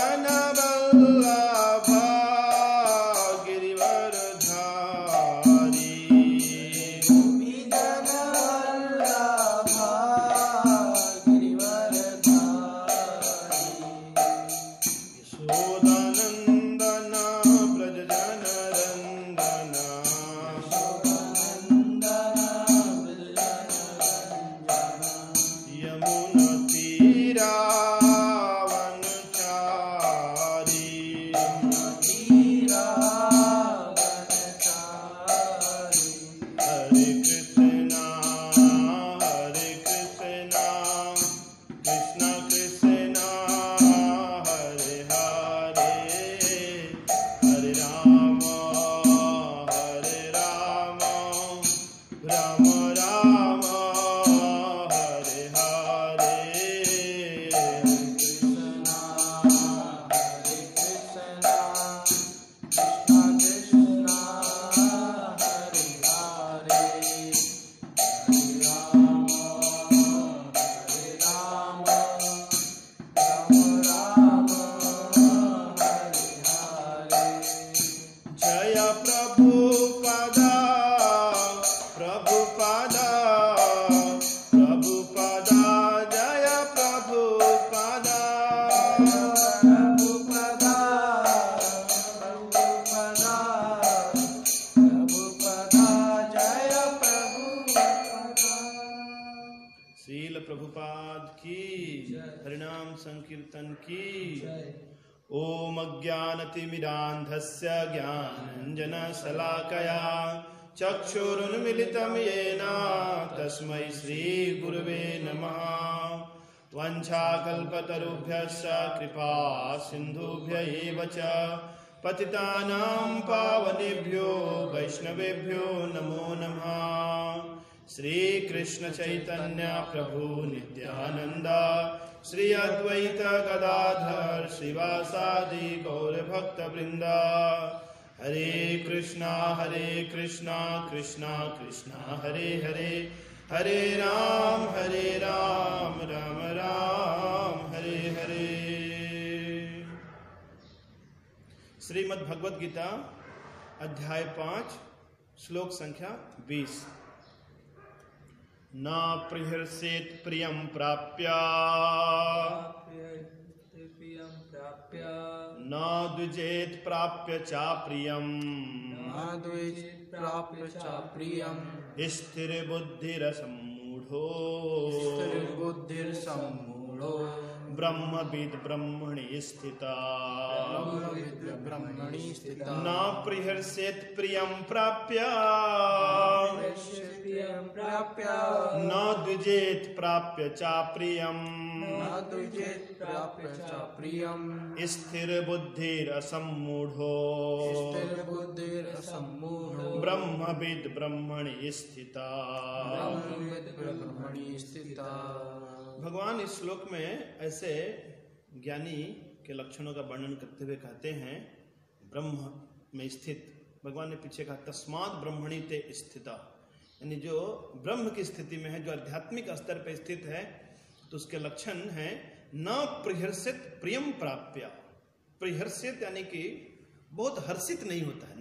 जन वल्लभा गिरिवरधारी गोपी जन वल्लभा गिरिवरधारी यशोदानंदन ब्रज जन रंदन यमुना तीरा हरिनाम संकीर्तन की। ओम अज्ञानतिमिरान्धस्य ज्ञानाञ्जनशलाकया चक्षुरुन्मिलितं येन तस्मै श्रीगुरवे नमः। वाञ्छाकल्पतरुभ्यश्च कृपा सिन्धुभ्य एव च पतितानां पावनेभ्यो वैष्णवेभ्यो नमो नमः। श्री कृष्ण चैतन्य प्रभु नित्यानंद श्री अद्वैत गदाधर श्रीवासादि गौर भक्त वृंद। हरे कृष्णा कृष्णा कृष्णा हरे हरे, हरे राम राम राम हरे हरे। श्रीमद् भगवद गीता अध्याय 5 श्लोक संख्या 20। न प्रिहर्षेत् प्रियं प्राप्य न द्विजेत् प्राप्य च प्रियम् स्थिरबुद्धिरसम्मूढो ब्रह्मविद् ब्रह्मणि स्थिता। न प्रिहर्षेत् प्रियं प्राप्य न द्विजेत् प्राप्य च प्रियम् स्थिरबुद्धिरसम्मूढो ब्रह्मविद् ब्रह्मणि स्थिता। भगवान इस श्लोक में ऐसे ज्ञानी के लक्षणों का वर्णन करते हुए कहते हैं ब्रह्म में स्थित। भगवान ने पीछे कहा तस्मात् ब्रह्मणि ते स्थिता, यानी जो ब्रह्म की स्थिति में है, जो आध्यात्मिक स्तर पर स्थित है, तो उसके लक्षण है न प्रिहर्षित प्रियम प्राप्य। प्रिहर्षित यानी कि बहुत हर्षित नहीं होता है।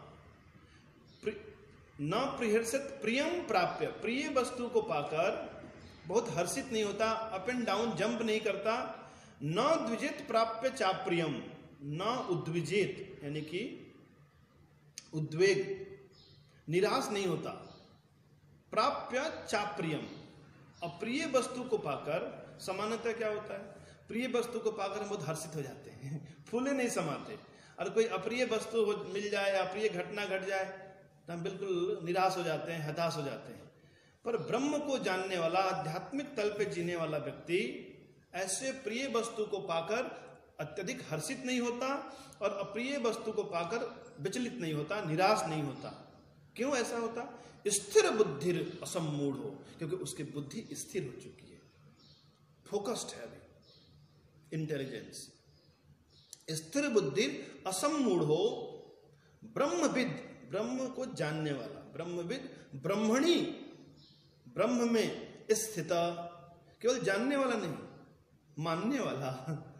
न प्रिहर्षित प्रियम प्राप्य, प्रिय वस्तु को पाकर बहुत हर्षित नहीं होता, अप एंड डाउन जंप नहीं करता। न द्विजित प्राप्य चाप्रियम, न उद्विजित यानी कि उद्वेग निराश नहीं होता। प्राप्य चाप्रियम, अप्रिय वस्तु को पाकर सामान्यतः क्या होता है, प्रिय वस्तु को पाकर हम बहुत हर्षित हो जाते हैं, फूले नहीं समाते। और कोई अप्रिय वस्तु मिल जाए, अप्रिय घटना घट जाए तो हम बिल्कुल निराश हो जाते हैं, हताश हो जाते हैं। पर ब्रह्म को जानने वाला, आध्यात्मिक तल पे जीने वाला व्यक्ति ऐसे प्रिय वस्तु को पाकर अत्यधिक हर्षित नहीं होता और अप्रिय वस्तु को पाकर विचलित नहीं होता, निराश नहीं होता। क्यों ऐसा होता? स्थिर बुद्धि असम्मूढ़ हो, क्योंकि उसकी बुद्धि स्थिर हो चुकी है, फोकस्ड है अभी, इंटेलिजेंस। स्थिर बुद्धि असम्मूढ़ हो, ब्रह्मविद, ब्रह्म को जानने वाला, ब्रह्मविद ब्रह्मणी, ब्रह्म में स्थित, केवल जानने वाला नहीं, मानने वाला,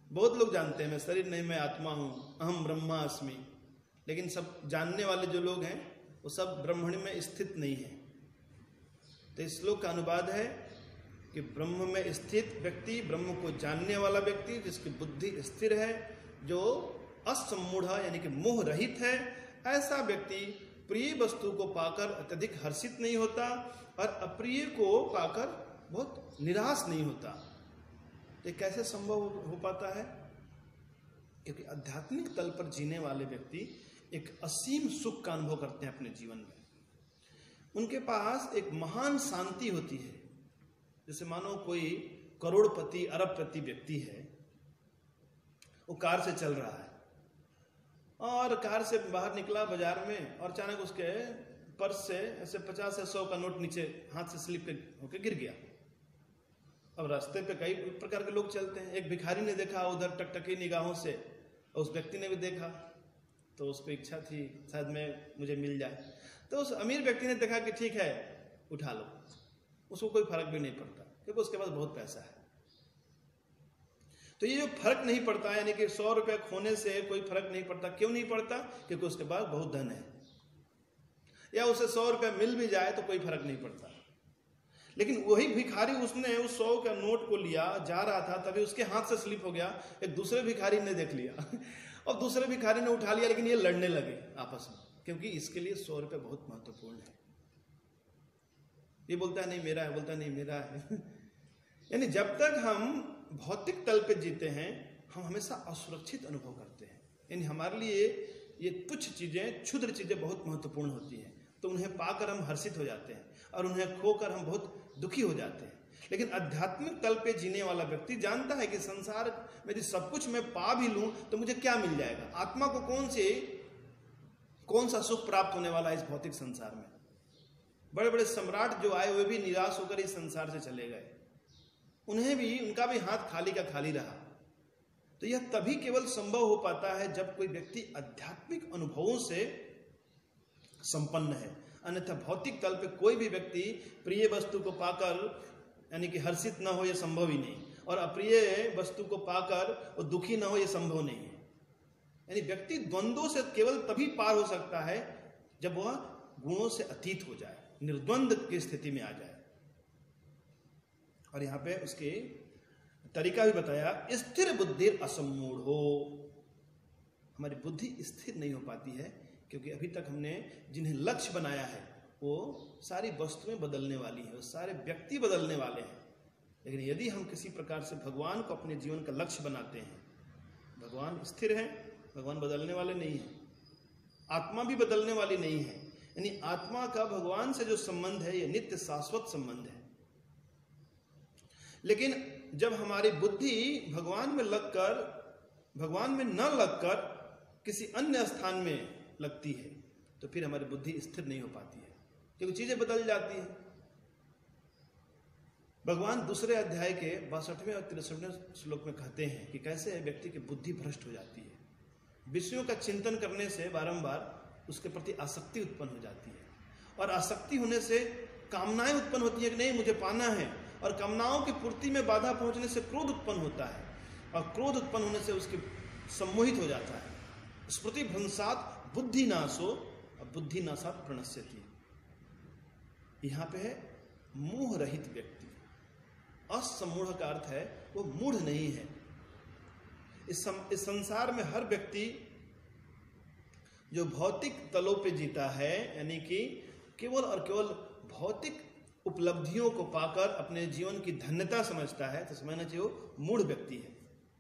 बहुत लोग जानते हैं मैं शरीर नहीं, मैं आत्मा हूं, अहम ब्रह्मास्मि, लेकिन सब जानने वाले जो लोग हैं वो सब ब्रह्मणि में स्थित नहीं है। तो इस श्लोक का अनुवाद है कि ब्रह्म में स्थित व्यक्ति, ब्रह्म को जानने वाला व्यक्ति, जिसकी बुद्धि स्थिर है, जो असम्मूढ़ यानी कि मोह रहित है, ऐसा व्यक्ति प्रिय वस्तु को पाकर अत्यधिक हर्षित नहीं होता और अप्रिय को पाकर बहुत निराश नहीं होता। ये कैसे संभव हो पाता है? क्योंकि आध्यात्मिक तल पर जीने वाले व्यक्ति एक असीम सुख का अनुभव करते हैं अपने जीवन में। उनके पास एक महान शांति होती है। जैसे मानो कोई करोड़पति अरबपति व्यक्ति है, वो कार से चल रहा है और कार से बाहर निकला बाजार में और अचानक उसके पर्स से ऐसे 50 या 100 का नोट नीचे हाथ से स्लिप होकर गिर गया। अब रास्ते पे कई प्रकार के लोग चलते हैं। एक भिखारी ने देखा उधर टकटकी निगाहों से, और उस व्यक्ति ने भी देखा, तो उसको इच्छा थी शायद मुझे मिल जाए। तो उस अमीर व्यक्ति ने देखा कि ठीक है उठा लो, उसको कोई फर्क भी नहीं पड़ता क्योंकि उसके पास बहुत पैसा है। तो ये जो फर्क नहीं पड़ता, यानी कि 100 रुपया खोने से कोई फर्क नहीं पड़ता। क्यों नहीं पड़ता? क्योंकि उसके पास बहुत धन है। या उसे 100 रुपया मिल भी जाए तो कोई फर्क नहीं पड़ता। लेकिन वही भिखारी, उसने उस 100 का नोट को लिया, जा रहा था, तभी उसके हाथ से स्लिप हो गया। एक दूसरे भिखारी ने देख लिया और दूसरे भिखारी ने उठा लिया, लेकिन ये लड़ने लगे आपस में, क्योंकि इसके लिए 100 रुपया बहुत महत्वपूर्ण है। ये बोलता है नहीं मेरा है, बोलता है नहीं मेरा है। यानी जब तक हम भौतिक तल पे जीते हैं, हम हमेशा असुरक्षित अनुभव करते हैं। यानी हमारे लिए ये तुच्छ चीजें, क्षुद्र चीजें बहुत महत्वपूर्ण होती हैं। तो उन्हें पाकर हम हर्षित हो जाते हैं और उन्हें खोकर हम बहुत दुखी हो जाते हैं। लेकिन आध्यात्मिक तल पे जीने वाला व्यक्ति जानता है कि संसार में यदि सब कुछ मैं पा भी लूं तो मुझे क्या मिल जाएगा? आत्मा को कौन सा सुख प्राप्त होने वाला है इस भौतिक संसार में? बड़े बड़े सम्राट जो आए वे भी निराश होकर इस संसार से चले गए। उनका भी हाथ खाली का खाली रहा। तो यह तभी केवल संभव हो पाता है जब कोई व्यक्ति आध्यात्मिक अनुभवों से संपन्न है। अन्यथा भौतिक तल पे कोई भी व्यक्ति प्रिय वस्तु को पाकर यानी कि हर्षित न हो, यह संभव ही नहीं, और अप्रिय वस्तु को पाकर वो दुखी न हो, यह संभव नहीं है। यानी व्यक्ति द्वंद्वों से केवल तभी पार हो सकता है जब वह गुणों से अतीत हो जाए, निर्द्वंद की स्थिति में आ जाए। और यहां पे उसके तरीका भी बताया, स्थिर बुद्धि असम्मूढ़ हो। हमारी बुद्धि स्थिर नहीं हो पाती है क्योंकि अभी तक हमने जिन्हें लक्ष्य बनाया है वो सारी वस्तुएं बदलने वाली है, वो सारे व्यक्ति बदलने वाले हैं। लेकिन यदि हम किसी प्रकार से भगवान को अपने जीवन का लक्ष्य बनाते हैं, भगवान स्थिर है, भगवान बदलने वाले नहीं है, आत्मा भी बदलने वाली नहीं है। यानी आत्मा का भगवान से जो संबंध है ये नित्य शाश्वत संबंध है। लेकिन जब हमारी बुद्धि भगवान में न लगकर किसी अन्य स्थान में लगती है तो फिर हमारी बुद्धि स्थिर नहीं हो पाती है, क्योंकि चीजें बदल जाती हैं। भगवान दूसरे अध्याय के 62वें और 63वें श्लोक में कहते हैं कि कैसे व्यक्ति की बुद्धि भ्रष्ट हो जाती है। विषयों का चिंतन करने से बारंबार उसके प्रति आसक्ति उत्पन्न हो जाती है, और आसक्ति होने से कामनाएं उत्पन्न होती है कि नहीं मुझे पाना है, और कामनाओं की पूर्ति में बाधा पहुंचने से क्रोध उत्पन्न होता है, और क्रोध उत्पन्न होने से उसके सम्मोहित हो जाता है। स्मृति भ्रंशात बुद्धि नाशो, और बुद्धि नाशात प्रणश्यति। यहां पे है मोह रहित व्यक्ति। असम्मूढ़ का अर्थ है वो मूढ़ नहीं है। इस संसार में हर व्यक्ति जो भौतिक तलों पे जीता है, यानी कि केवल और केवल भौतिक उपलब्धियों को पाकर अपने जीवन की धन्यता समझता है, तो समझना चाहिए वो मूढ़ व्यक्ति है।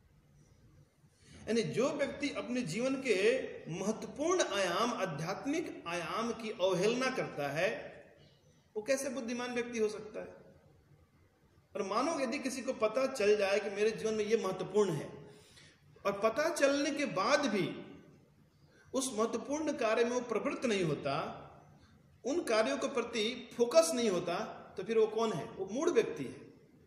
यानी जो व्यक्ति अपने जीवन के महत्वपूर्ण आयाम, आध्यात्मिक आयाम की अवहेलना करता है, वो कैसे बुद्धिमान व्यक्ति हो सकता है? और मानो यदि किसी को पता चल जाए कि मेरे जीवन में ये महत्वपूर्ण है, और पता चलने के बाद भी उस महत्वपूर्ण कार्य में वो प्रवृत्त नहीं होता, उन कार्यों के प्रति फोकस नहीं होता, तो फिर वो कौन है? वो मूढ़ व्यक्ति है।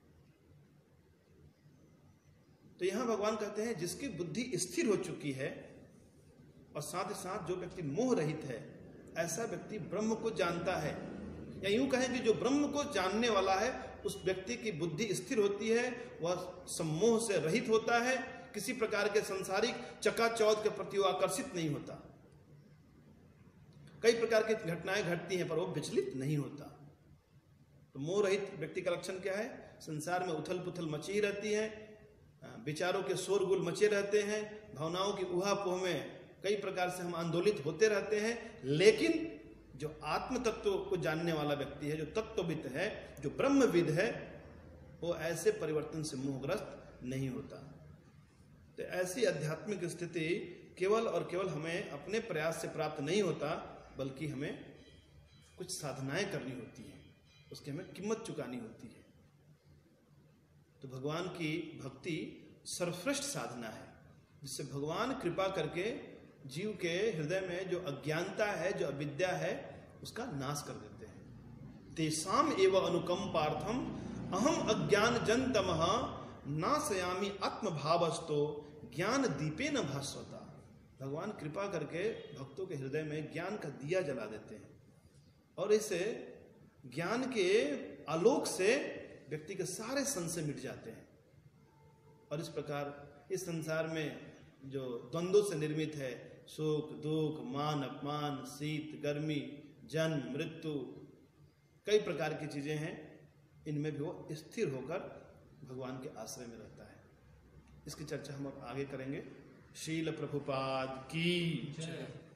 तो यहां भगवान कहते हैं जिसकी बुद्धि स्थिर हो चुकी है और साथ ही साथ जो व्यक्ति मोह रहित है, ऐसा व्यक्ति ब्रह्म को जानता है। या यूं कहें कि जो ब्रह्म को जानने वाला है उस व्यक्ति की बुद्धि स्थिर होती है, वह सम्मोह से रहित होता है, किसी प्रकार के सांसारिक चकाचौंध के प्रति वो आकर्षित नहीं होता। कई प्रकार की घटनाएं घटती हैं पर वो विचलित नहीं होता। तो मोह रहित व्यक्ति का लक्षण क्या है? संसार में उथल पुथल मची ही रहती है, विचारों के शोरगुल मचे रहते हैं, भावनाओं की उहापोह में कई प्रकार से हम आंदोलित होते रहते हैं, लेकिन जो आत्म तत्व को जानने वाला व्यक्ति है, जो तत्वविद है, जो ब्रह्मविद है, वो ऐसे परिवर्तन से मोहग्रस्त नहीं होता। तो ऐसी आध्यात्मिक स्थिति केवल और केवल हमें अपने प्रयास से प्राप्त नहीं होता, बल्कि हमें कुछ साधनाएं करनी होती हैं, उसकी हमें कीमत चुकानी होती है। तो भगवान की भक्ति सर्वश्रेष्ठ साधना है, जिससे भगवान कृपा करके जीव के हृदय में जो अज्ञानता है, जो अविद्या है, उसका नाश कर देते हैं। तेषाम एव अनुकंपार्थम अहम अज्ञान जन तमः नाशयामि आत्मभावस्तो ज्ञान दीपे न भास्वता। भगवान कृपा करके भक्तों के हृदय में ज्ञान का दिया जला देते हैं और इसे ज्ञान के आलोक से व्यक्ति के सारे संशय मिट जाते हैं। और इस प्रकार इस संसार में जो द्वंद्वों से निर्मित है, सुख दुख, मान अपमान, शीत गर्मी, जन्म मृत्यु, कई प्रकार की चीजें हैं, इनमें भी वो स्थिर होकर भगवान के आश्रय में रहता है। इसकी चर्चा हम अब आगे करेंगे। शील प्रभुपाद की जय।